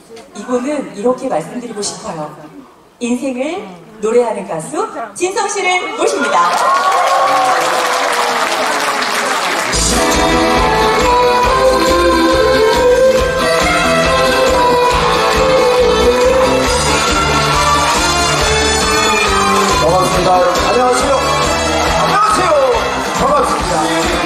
이분은 이렇게 말씀드리고 싶어요. 인생을 노래하는 가수 진성 씨를 모십니다. 반갑습니다. 안녕하세요. 안녕하세요. 반갑습니다.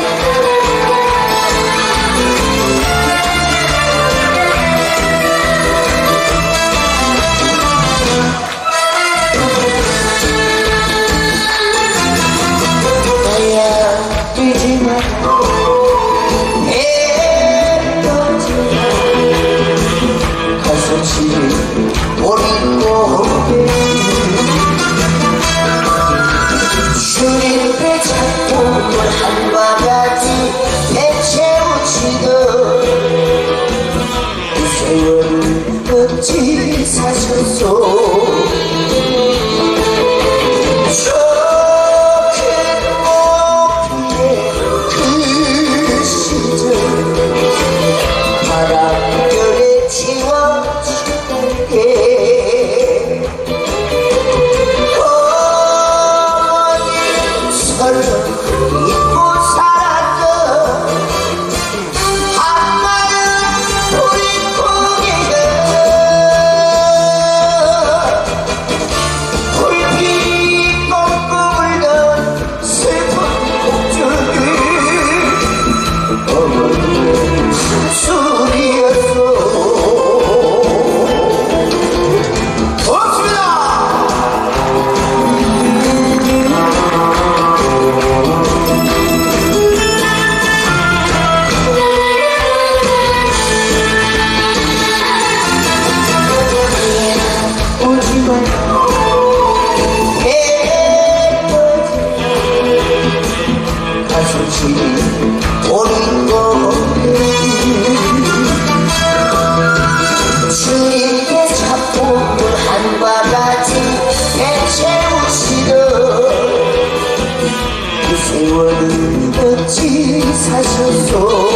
주님의 작품을 한과 같이 배채우치던 그 세월을 어찌 사셨소. 그 시절 바람결에 지워지게 잊고 살았던 한마음 우리 고개가 불빛 꺾고 울던 슬픈 곡줄이 어머니의 숨소리였어. 주님의 작품을 한과 같이 배채우시던 그 세월을 어찌 사셨소.